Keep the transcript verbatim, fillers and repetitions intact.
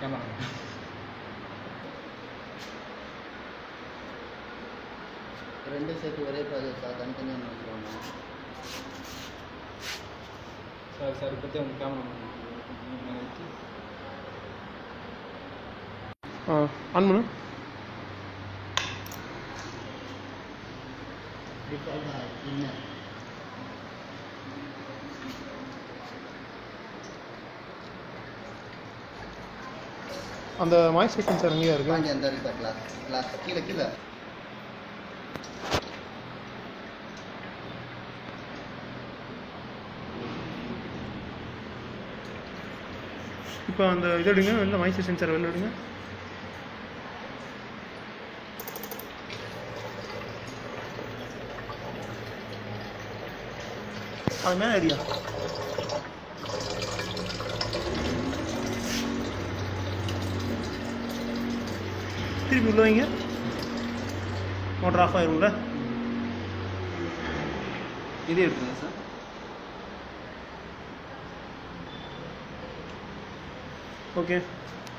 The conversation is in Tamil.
கேமரா ரெண்டு சேர்த்து ஒரே ப்ராஜெக்ட் சார் தனித்தனியாக நினைக்கிறோம் சார் சார் பற்றி அவங்க கேமரா ஆ ஆன் பண்ணு. அந்த மாய்ஸ்சர் சென்சார் எங்கேயா இருக்கு? அங்கே அந்த இருக்கு கிளாஸ் கிளாஸ் கீழே கீழே இப்போ அந்த இது எடுங்க, வெளில மாய்ஸ்சர் சென்சார் வெளில எடுங்க. அது மேலே ஏரியா திருப்பி உள்ள வைங்க. மோட்டர் ஆஃப் ஆயிரும்ல. இதே இருக்குங்க சார். ஓகே.